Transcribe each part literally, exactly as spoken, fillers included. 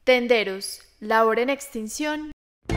Tenderos, labor en extinción.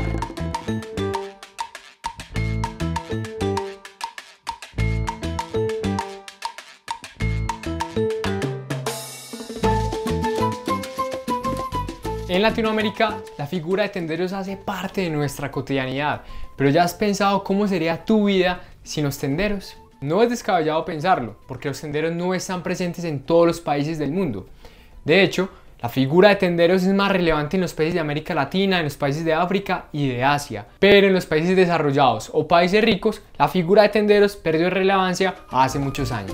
En Latinoamérica, la figura de tenderos hace parte de nuestra cotidianidad, pero ¿ya has pensado cómo sería tu vida sin los tenderos? No es descabellado pensarlo, porque los tenderos no están presentes en todos los países del mundo. De hecho, la figura de tenderos es más relevante en los países de América Latina, en los países de África y de Asia. Pero en los países desarrollados o países ricos, la figura de tenderos perdió relevancia hace muchos años.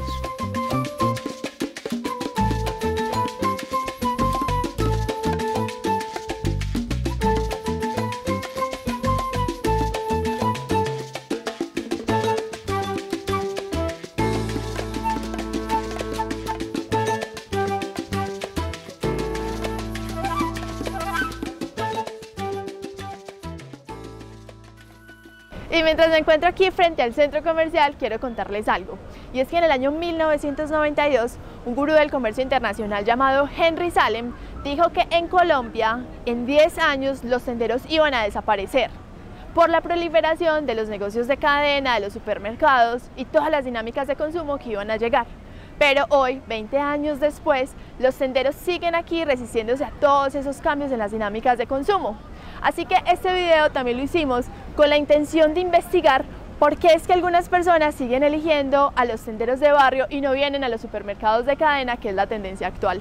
Y mientras me encuentro aquí frente al centro comercial, quiero contarles algo. Y es que en el año mil novecientos noventa y dos, un gurú del comercio internacional llamado Henry Salem dijo que en Colombia, en diez años, los tenderos iban a desaparecer por la proliferación de los negocios de cadena, de los supermercados y todas las dinámicas de consumo que iban a llegar. Pero hoy, veinte años después, los tenderos siguen aquí resistiéndose a todos esos cambios en las dinámicas de consumo. Así que este video también lo hicimos con la intención de investigar por qué es que algunas personas siguen eligiendo a los tenderos de barrio y no vienen a los supermercados de cadena, que es la tendencia actual.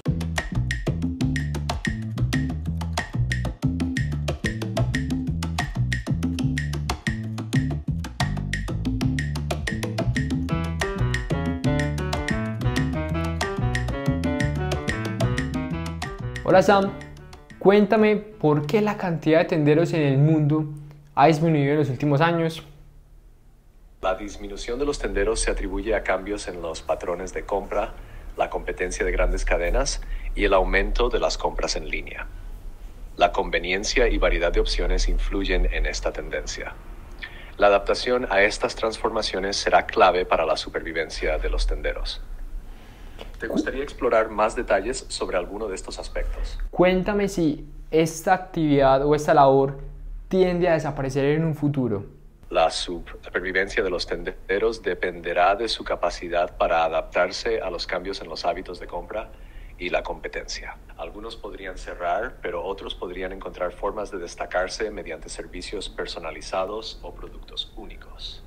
Hola Sam, cuéntame por qué la cantidad de tenderos en el mundo ha disminuido en los últimos años. La disminución de los tenderos se atribuye a cambios en los patrones de compra, la competencia de grandes cadenas y el aumento de las compras en línea. La conveniencia y variedad de opciones influyen en esta tendencia. La adaptación a estas transformaciones será clave para la supervivencia de los tenderos. ¿Te gustaría explorar más detalles sobre alguno de estos aspectos? Cuéntame si esta actividad o esta labor tiende a desaparecer en un futuro. La supervivencia de los tenderos dependerá de su capacidad para adaptarse a los cambios en los hábitos de compra y la competencia. Algunos podrían cerrar, pero otros podrían encontrar formas de destacarse mediante servicios personalizados o productos únicos.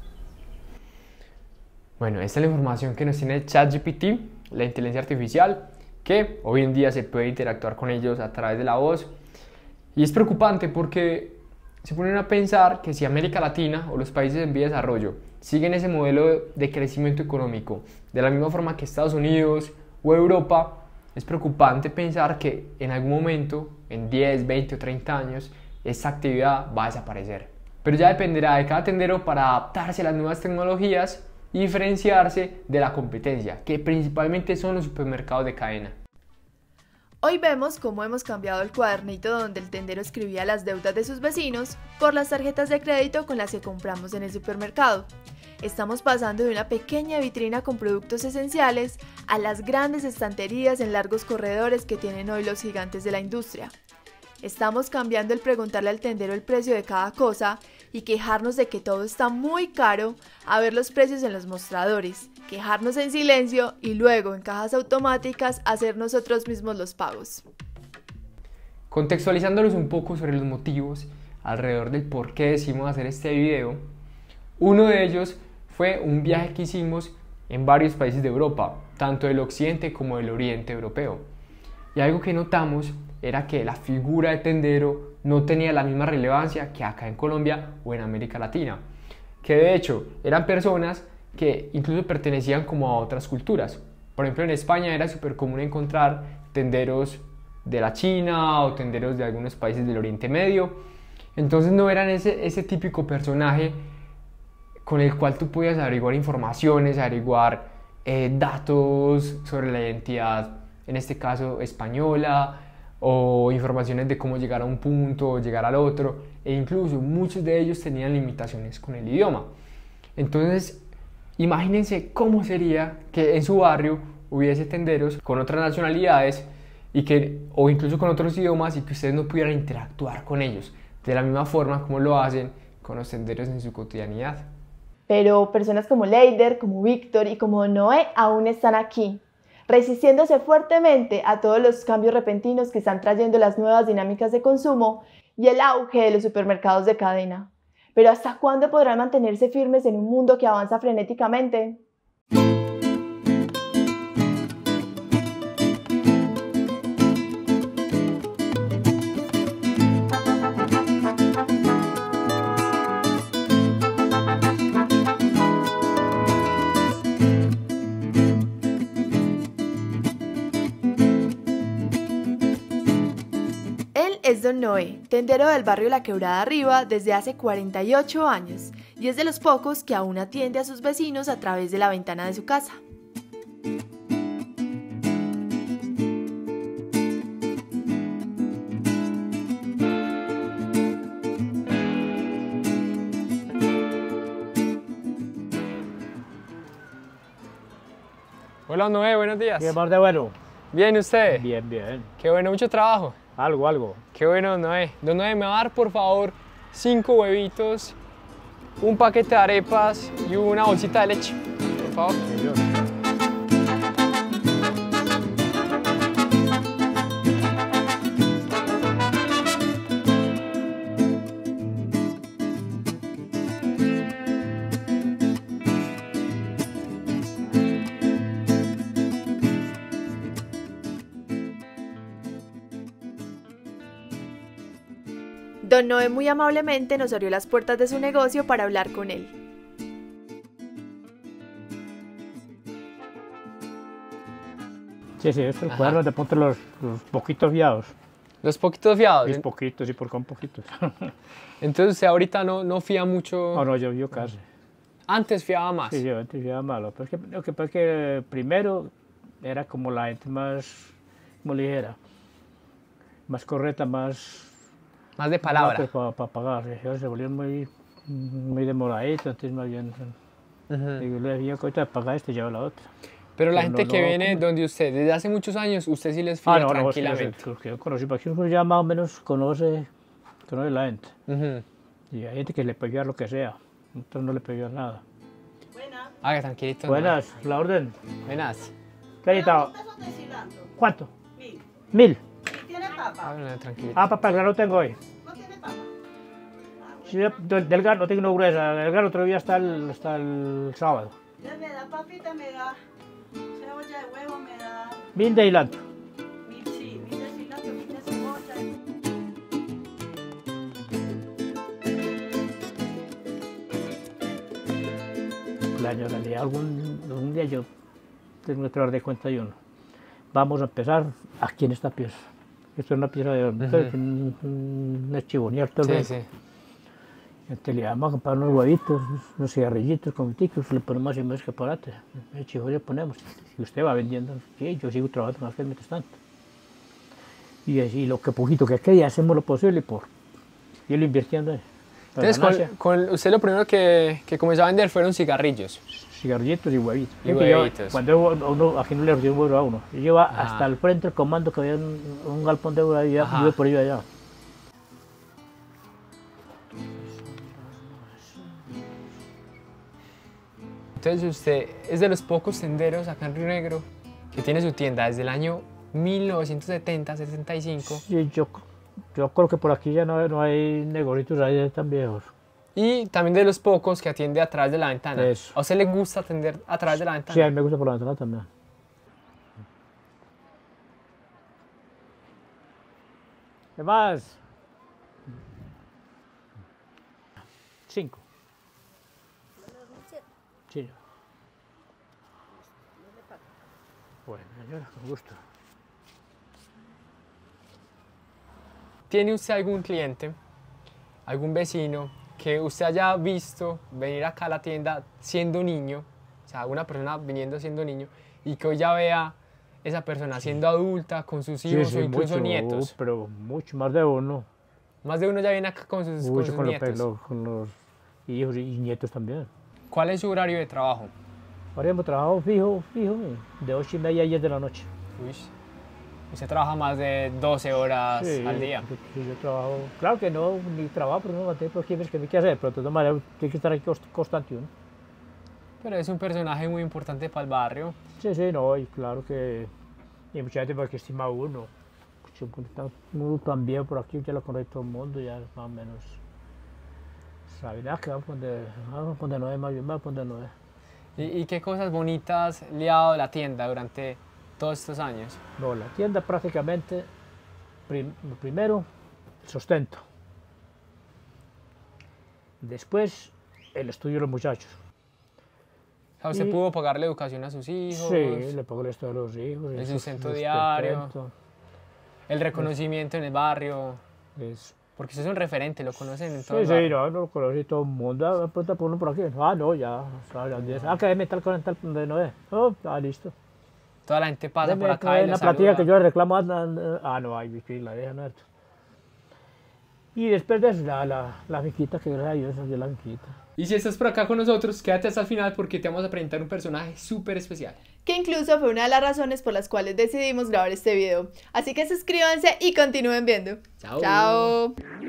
Bueno, esta es la información que nos tiene ChatGPT, la inteligencia artificial, que hoy en día se puede interactuar con ellos a través de la voz. Y es preocupante porque se ponen a pensar que si América Latina o los países en vía de desarrollo siguen ese modelo de crecimiento económico de la misma forma que Estados Unidos o Europa, es preocupante pensar que en algún momento, en diez, veinte o treinta años, esta actividad va a desaparecer. Pero ya dependerá de cada tendero para adaptarse a las nuevas tecnologías y diferenciarse de la competencia, que principalmente son los supermercados de cadena. Hoy vemos cómo hemos cambiado el cuadernito donde el tendero escribía las deudas de sus vecinos por las tarjetas de crédito con las que compramos en el supermercado. Estamos pasando de una pequeña vitrina con productos esenciales a las grandes estanterías en largos corredores que tienen hoy los gigantes de la industria. Estamos cambiando el preguntarle al tendero el precio de cada cosa y quejarnos de que todo está muy caro a ver los precios en los mostradores, quejarnos en silencio y luego en cajas automáticas hacer nosotros mismos los pagos. Contextualizándolos un poco sobre los motivos alrededor del por qué decidimos hacer este video, uno de ellos fue un viaje que hicimos en varios países de Europa, tanto del occidente como del oriente europeo. Y algo que notamos era que la figura de tendero no tenía la misma relevancia que acá en Colombia o en América Latina, que de hecho eran personas que incluso pertenecían como a otras culturas. Por ejemplo, en España era súper común encontrar tenderos de la China o tenderos de algunos países del Oriente Medio. Entonces no eran ese, ese típico personaje con el cual tú podías averiguar informaciones, averiguar eh, datos sobre la identidad, en este caso española, o informaciones de cómo llegar a un punto o llegar al otro, e incluso muchos de ellos tenían limitaciones con el idioma. Entonces, imagínense cómo sería que en su barrio hubiese tenderos con otras nacionalidades y que, o incluso con otros idiomas, y que ustedes no pudieran interactuar con ellos de la misma forma como lo hacen con los senderos en su cotidianidad. Pero personas como Leider, como Víctor y como Noé aún están aquí, resistiéndose fuertemente a todos los cambios repentinos que están trayendo las nuevas dinámicas de consumo y el auge de los supermercados de cadena. Pero ¿hasta cuándo podrán mantenerse firmes en un mundo que avanza frenéticamente? Es Don Noé, tendero del barrio La Quebrada Arriba desde hace cuarenta y ocho años y es de los pocos que aún atiende a sus vecinos a través de la ventana de su casa. Hola Noé, buenos días. ¿Qué más de bueno? Bien, ¿usted? Bien, bien. Qué bueno, mucho trabajo. Algo, algo. Qué bueno, Noé. Don Noé, me va a dar por favor cinco huevitos, un paquete de arepas y una bolsita de leche, por favor. Señor. Don Noé muy amablemente nos abrió las puertas de su negocio para hablar con él. Sí, sí, estos cuadernos de ponte los, los poquitos fiados. Los poquitos fiados. Los poquitos, y por con poquitos. Entonces usted ahorita no, no fía mucho. No, no, yo, yo casi. Antes fiaba más. Sí, yo antes fiaba malo. Pero es que, lo que pasa es que primero era como la gente más, como ligera, más correcta, más... Más de palabra. Para pa pagar. Ahora se volvieron muy, muy demoraditos, entonces más bien... Uh-huh. Digo, le decía que ahorita pagar este, lleva la otra. Pero la Pero gente no, que no, viene ¿cómo? donde usted, desde hace muchos años, usted sí les fía ah, no, tranquilamente. No, sí, los que yo conocí, porque uno ya más o menos conoce, conoce la gente. Uh-huh. Y hay gente que le puede lo que sea, nosotros no le pedimos nada. Buenas. Ah, tranquilito. Buenas, no. La orden. Buenas. ¿Qué necesitaba? ¿Cuánto? Mil. Mil. ¿Y tiene papa? Ah, no, tranquilito. Ah, papá, el grano tengo hoy. ¿No tiene papa? Sí, del, del grano tengo una gruesa, el grano todavía está el, hasta el sábado. Ya me da papita, me da cebolla de huevo, me da... Mil de cilantro. Mil, sí, mil de cilantro, mil de cebolla. El año, en realidad, algún, algún día yo tengo que traer de cuenta y uno. Vamos a empezar aquí en esta pieza. Esto es una pieza de horno, uh-huh. un, un, un chivonier todo. Sí, sí. Entonces le vamos a comprar unos huevitos, unos cigarrillitos con ticos, le ponemos así más escaparate. El chivo le ponemos. Y usted va vendiendo, sí, yo sigo trabajando con aquel mientras tanto. Y así lo que poquito que quede, hacemos lo posible por irlo invirtiendo ahí. Entonces, con, con usted lo primero que, que comenzó a vender fueron cigarrillos. Cigarrillitos y huevitos. Y huevitos. Yo, cuando uno, aquí no le recibo un huevo a uno. Yo iba hasta el frente del comando que había un, un galpón de huevo allá, yo iba por ello allá. Entonces usted es de los pocos senderos acá en Río Negro que tiene su tienda desde el año mil novecientos setenta, setenta y cinco. Sí, yo, yo creo que por aquí ya no, no hay negocios ahí tan viejos. Y también de los pocos que atiende a través de la ventana. Eso. ¿A usted le gusta atender a través de la ventana? Sí, a mí me gusta por la ventana también. ¿Qué más? Cinco. Sí. Bueno, señora, con gusto. ¿Tiene usted algún cliente, algún vecino que usted haya visto venir acá a la tienda siendo niño, o sea, una persona viniendo siendo niño, y que hoy ya vea esa persona sí. siendo adulta, con sus hijos sí, sí, o incluso mucho, nietos? Pero mucho, más de uno. Más de uno ya viene acá con sus, mucho con sus con nietos. Los, con los hijos y nietos también. ¿Cuál es su horario de trabajo? Ahora hemos trabajado fijo, fijo, de ocho y media a diez de la noche. Uy. Usted trabaja más de doce horas Sí, al día. Yo, yo, yo trabajo, claro que no, ni trabajo, pero no mantengo por aquí, es que me quiere hacer, pero de todas maneras tiene que estar aquí const- constante uno. Pero es un personaje muy importante para el barrio. Sí, sí, no, y claro que y mucha gente porque estima a uno. Uno también por aquí ya lo conoce todo el mundo, ya más o menos sabe, ah, que vamos a poner, vamos a poner nueve, más bien, vamos a poner nueve. ¿Y, y qué cosas bonitas le ha dado la tienda durante todos estos años? No, la tienda prácticamente, prim, lo primero, el sustento. Después, el estudio de los muchachos. O sea, ¿usted Y- pudo pagar la educación a sus hijos? Sí, le pago el estudio a los hijos. El su- sustento su diario. sustento. El reconocimiento en el barrio. Es- Porque usted es un referente, lo conocen en todo Sí, el sí, barrio. no, no lo conoce todo el mundo. Ah, pregunta por uno por aquí. Ah, no, ya. Ah, ya, ya. Ah, que deme tal cosa en tal donde no es. Oh, ah, listo. Toda la gente pasa Deme por acá y una le platica saluda. que yo le reclamo. Ah, ah, no, ay, que la deja, no. Y después de eso, la, la, la finquita, que gracias a Dios, es la finquita. Y si estás por acá con nosotros, quédate hasta el final porque te vamos a presentar un personaje súper especial. Que incluso fue una de las razones por las cuales decidimos grabar este video. Así que suscríbanse y continúen viendo. Chao. Chao.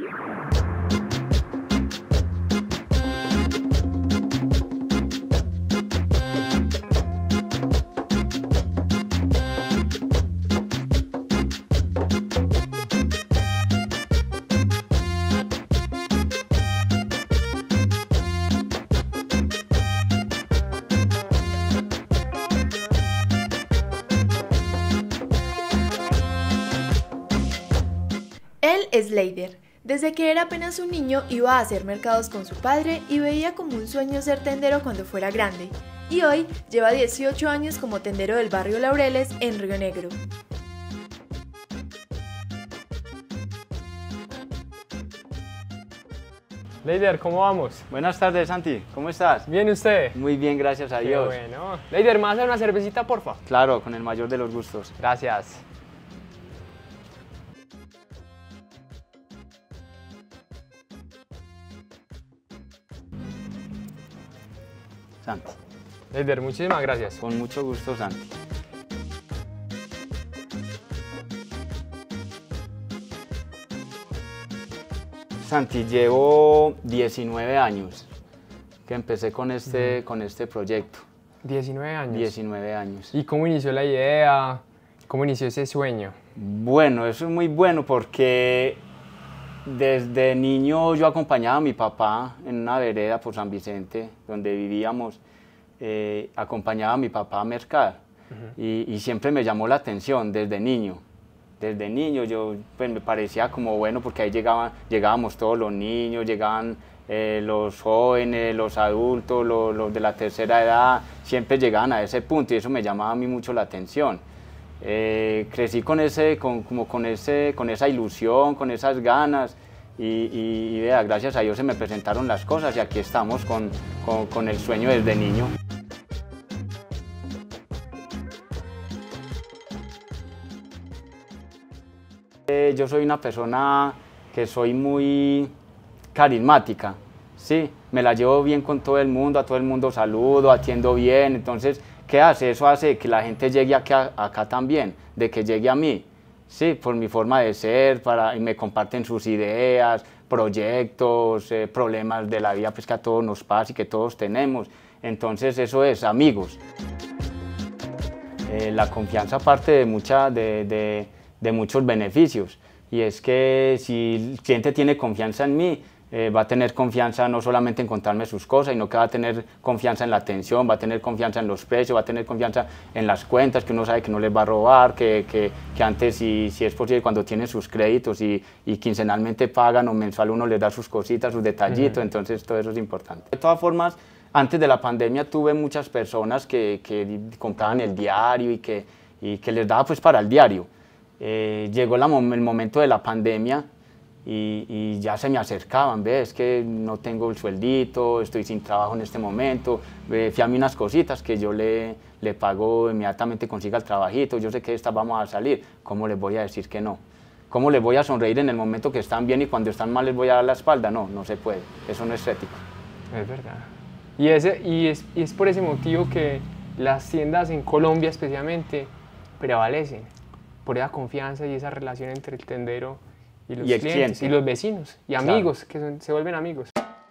Él es Leider. Desde que era apenas un niño iba a hacer mercados con su padre y veía como un sueño ser tendero cuando fuera grande. Y hoy lleva dieciocho años como tendero del barrio Laureles en Río Negro. Leider, ¿cómo vamos? Buenas tardes, Santi. ¿Cómo estás? ¿Bien usted? Muy bien, gracias a Qué Dios. bueno. Leider, ¿me vas a dar una cervecita, porfa? Claro, con el mayor de los gustos. Gracias. Santi. Leider, muchísimas gracias. Con mucho gusto, Santi. Santi, llevo diecinueve años que empecé con este, con este proyecto. diecinueve años. diecinueve años. ¿Y cómo inició la idea? ¿Cómo inició ese sueño? Bueno, eso es muy bueno porque desde niño yo acompañaba a mi papá en una vereda por San Vicente, donde vivíamos, eh, acompañaba a mi papá a mercar. Uh-huh. y, y siempre me llamó la atención desde niño. Desde niño yo, pues, me parecía como bueno porque ahí llegaban, llegábamos todos los niños, llegaban eh, los jóvenes, los adultos, los, los de la tercera edad, siempre llegaban a ese punto y eso me llamaba a mí mucho la atención. Eh, crecí con, ese, con, como con, ese, con esa ilusión, con esas ganas y, y, y vea, gracias a Dios se me presentaron las cosas y aquí estamos con, con, con el sueño desde niño. Eh, yo soy una persona que soy muy carismática, ¿sí? Me la llevo bien con todo el mundo, a todo el mundo saludo, atiendo bien, entonces, ¿qué hace? Eso hace que la gente llegue acá, acá también, de que llegue a mí, ¿sí? Por mi forma de ser, para, y me comparten sus ideas, proyectos, eh, problemas de la vida pues, que a todos nos pasa y que todos tenemos, entonces eso es amigos. Eh, la confianza parte de, mucha, de, de, de muchos beneficios y es que si el cliente tiene confianza en mí, eh, va a tener confianza no solamente en contarme sus cosas, sino que va a tener confianza en la atención, va a tener confianza en los precios, va a tener confianza en las cuentas, que uno sabe que no les va a robar, que, que, que antes, si, si es posible, cuando tienen sus créditos y, y quincenalmente pagan o mensual uno les da sus cositas, sus detallitos, uh-huh. Entonces todo eso es importante. De todas formas, antes de la pandemia tuve muchas personas que, que compraban el diario y que, y que les daba pues para el diario. Eh, llegó la, el momento de la pandemia y, y ya se me acercaban, ¿ves? Es que no tengo el sueldito, estoy sin trabajo en este momento, eh, fíjame unas cositas que yo le, le pago, inmediatamente consiga el trabajito, yo sé que estas vamos a salir, ¿cómo les voy a decir que no? ¿Cómo les voy a sonreír en el momento que están bien y cuando están mal les voy a dar la espalda? No, no se puede, eso no es ético. Es verdad. Y, ese, y, es, y es por ese motivo que las tiendas en Colombia especialmente prevalecen. por esa confianza y esa relación entre el tendero y los Y el clientes, cliente. y los vecinos, y Claro. amigos, que son- se vuelven amigos.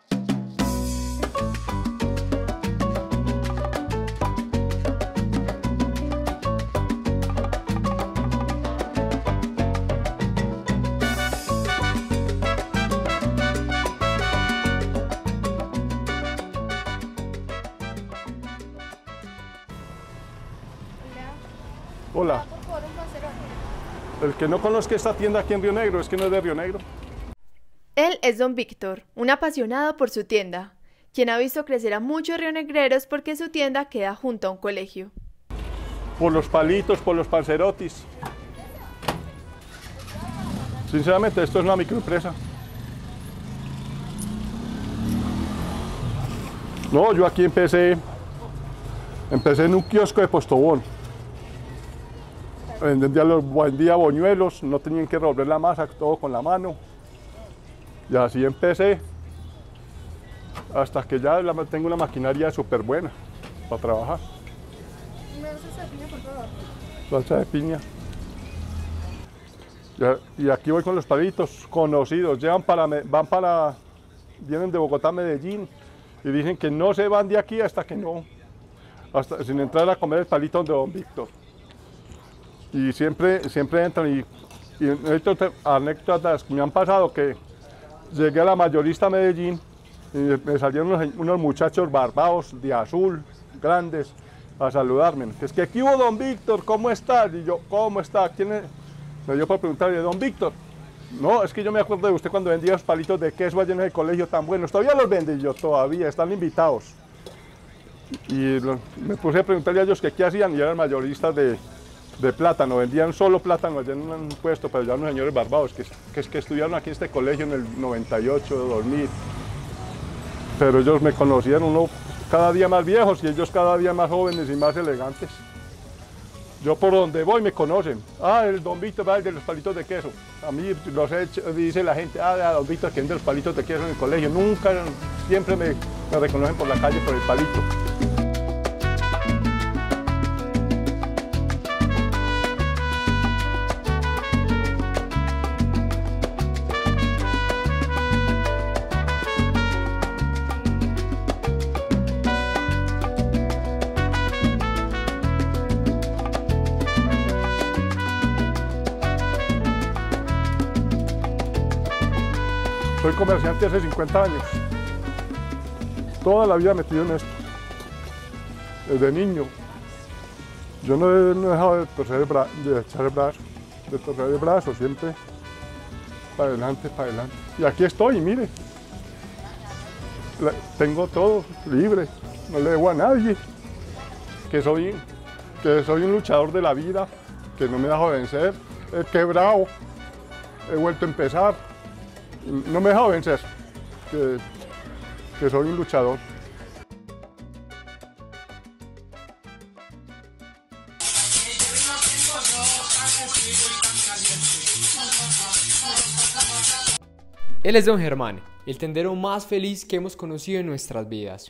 Hola. El que no conozca esta tienda aquí en Río Negro es que no es de Río Negro. Él es don Víctor, un apasionado por su tienda, quien ha visto crecer a muchos rionegreros porque su tienda queda junto a un colegio. Por los palitos, por los panzerotis. Sinceramente, esto es una microempresa. No, yo aquí empecé, empecé en un kiosco de Postobón. Vendía, los, vendía boñuelos, no tenían que revolver la masa, todo con la mano. Y así empecé, hasta que ya la, tengo una maquinaria súper buena para trabajar. ¿Me das salsa de piña, por favor? Salsa de piña. Ya, y aquí voy con los palitos conocidos, llevan para, van para, vienen de Bogotá a Medellín y dicen que no se van de aquí hasta que no, hasta sin entrar a comer el palito de don Víctor. Y siempre, siempre entran y, y anécdotas, anécdotas que me han pasado que llegué a la mayorista a Medellín y me salieron unos, unos muchachos barbados de azul, grandes, a saludarme. Es que aquí hubo don Víctor, ¿cómo estás? Y yo, ¿cómo está? ¿Quién es? Me dio por preguntarle, don Víctor. No, es que yo me acuerdo de usted cuando vendía los palitos de queso allá en el colegio tan buenos. ¿Todavía los vende? Y yo, todavía, están invitados. Y lo, me puse a preguntarle a ellos que qué hacían y eran mayoristas de, de plátano. Vendían solo plátano allá en un puesto, pero ya unos señores barbados que, que, que estudiaron aquí en este colegio en el noventa y ocho, dos mil. Pero ellos me conocían, uno cada día más viejos y ellos cada día más jóvenes y más elegantes. Yo por donde voy me conocen. Ah, el don Víctor va el de los palitos de queso. A mí los he hecho, dice la gente, ah, don Víctor que vende los palitos de queso en el colegio. Nunca, siempre me, me reconocen por la calle por el palito. Soy comerciante hace cincuenta años. Toda la vida metido en esto. Desde niño. Yo no he, no he dejado de, torcer el bra de echar el brazo, de torcer el brazo, siempre para adelante, para adelante. Y aquí estoy, mire. La, tengo todo libre, no le debo a nadie. Que soy, que soy un luchador de la vida, que no me dejo vencer. He quebrado, he vuelto a empezar. No me dejo vencer, que, que soy un luchador. Él es don Germán, el tendero más feliz que hemos conocido en nuestras vidas.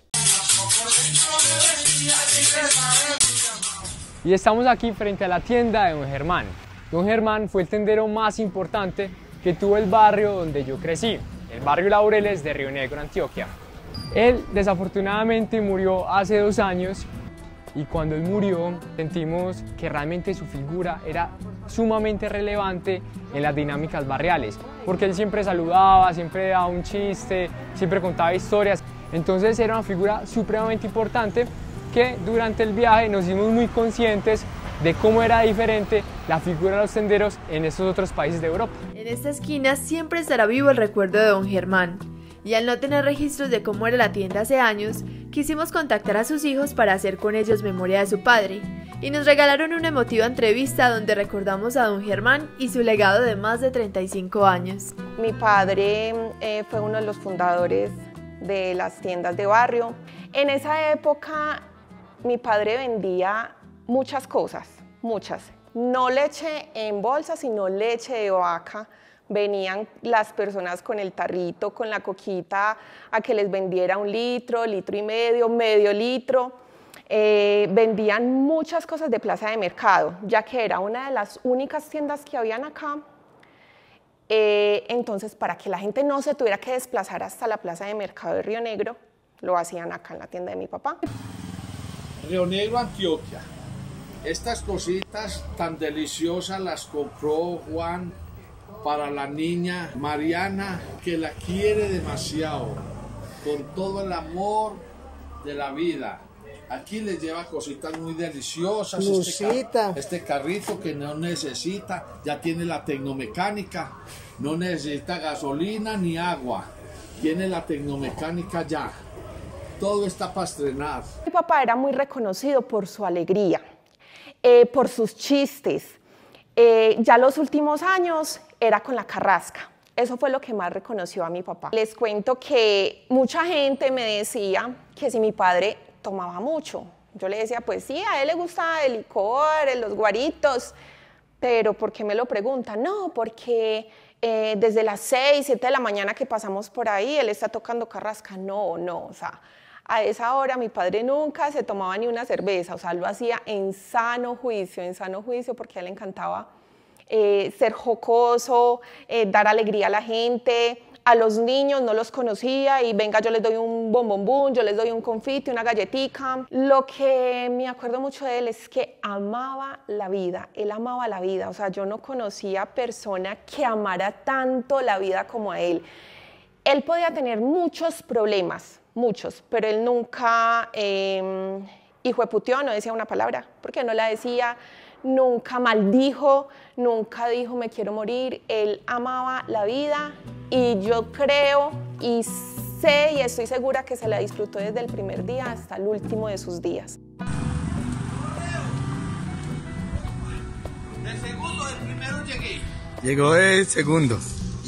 Y estamos aquí frente a la tienda de don Germán. Don Germán fue el tendero más importante que tuvo el barrio donde yo crecí, el barrio Laureles de Río Negro, Antioquia. Él desafortunadamente murió hace dos años y cuando él murió sentimos que realmente su figura era sumamente relevante en las dinámicas barriales, porque él siempre saludaba, siempre daba un chiste, siempre contaba historias. Entonces era una figura supremamente importante que durante el viaje nos hicimos muy conscientes de cómo era diferente la figura de los tenderos en estos otros países de Europa. En esta esquina siempre estará vivo el recuerdo de don Germán, y al no tener registros de cómo era la tienda hace años, quisimos contactar a sus hijos para hacer con ellos memoria de su padre, y nos regalaron una emotiva entrevista donde recordamos a don Germán y su legado de más de treinta y cinco años. Mi padre eh, fue uno de los fundadores de las tiendas de barrio. En esa época mi padre vendía muchas cosas, muchas. No leche en bolsa, sino leche de vaca. Venían las personas con el tarrito, con la coquita, a que les vendiera un litro, litro y medio, medio litro. Eh, vendían muchas cosas de plaza de mercado, ya que era una de las únicas tiendas que habían acá. Eh, entonces, para que la gente no se tuviera que desplazar hasta la plaza de mercado de Río Negro, lo hacían acá en la tienda de mi papá. Río Negro, Antioquia. Estas cositas tan deliciosas las compró Juan para la niña Mariana, que la quiere demasiado, con todo el amor de la vida. Aquí les lleva cositas muy deliciosas. Este, car este carrito que no necesita, ya tiene la tecnomecánica, no necesita gasolina ni agua, tiene la tecnomecánica ya. Todo está para estrenar. Mi papá era muy reconocido por su alegría, eh, por sus chistes. Eh, ya los últimos años era con la carrasca. Eso fue lo que más reconoció a mi papá. Les cuento que mucha gente me decía que si mi padre tomaba mucho. Yo le decía, pues sí, a él le gusta el licor, los guaritos, pero ¿por qué me lo preguntan? No, porque eh, desde las seis, siete de la mañana que pasamos por ahí, él está tocando carrasca. No, no, o sea, a esa hora mi padre nunca se tomaba ni una cerveza, o sea, lo hacía en sano juicio, en sano juicio, porque a él le encantaba eh, ser jocoso, eh, dar alegría a la gente. A los niños no los conocía y venga, yo les doy un bombombón, yo les doy un confite, una galletica. Lo que me acuerdo mucho de él es que amaba la vida, él amaba la vida. O sea, yo no conocía persona que amara tanto la vida como a él. Él podía tener muchos problemas, muchos, pero él nunca, eh, hijo de puteó, no decía una palabra, porque no la decía. Nunca maldijo, nunca dijo me quiero morir. Él amaba la vida y yo creo y sé y estoy segura que se la disfrutó desde el primer día hasta el último de sus días. De segundo, de primero llegué. Llegó de segundo.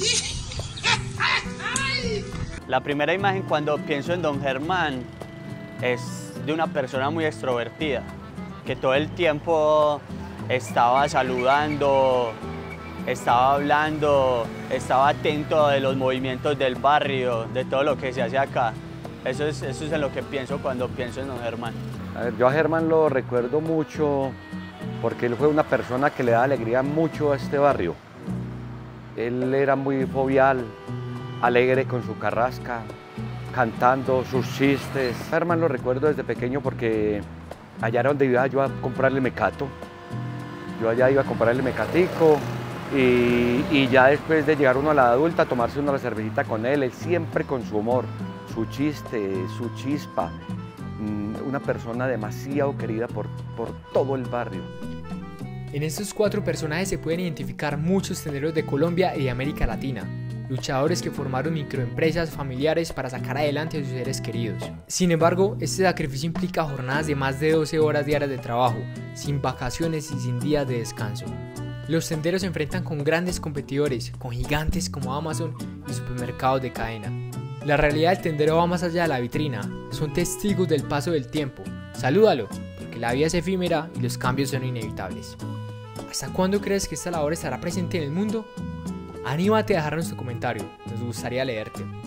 La primera imagen cuando pienso en don Germán es de una persona muy extrovertida, que todo el tiempo estaba saludando, estaba hablando, estaba atento de los movimientos del barrio, de todo lo que se hace acá. Eso es, eso es en lo que pienso cuando pienso en don Germán. A ver, yo a Germán lo recuerdo mucho porque él fue una persona que le da alegría mucho a este barrio. Él era muy jovial, alegre con su carrasca, cantando sus chistes. A Germán lo recuerdo desde pequeño porque allá era donde iba yo a comprarle mecato. Yo allá iba a comprarle mecatico y, y ya después de llegar uno a la adulta, tomarse una cervecita con él, él siempre con su humor, su chiste, su chispa. Una persona demasiado querida por, por todo el barrio. En estos cuatro personajes se pueden identificar muchos tenderos de Colombia y de América Latina, luchadores que formaron microempresas familiares para sacar adelante a sus seres queridos. Sin embargo, este sacrificio implica jornadas de más de doce horas diarias de trabajo, sin vacaciones y sin días de descanso. Los tenderos se enfrentan con grandes competidores, con gigantes como Amazon y supermercados de cadena. La realidad del tendero va más allá de la vitrina, son testigos del paso del tiempo. Salúdalo, porque la vida es efímera y los cambios son inevitables. ¿Hasta cuándo crees que esta labor estará presente en el mundo? Anímate a dejarnos tu comentario, nos gustaría leerte.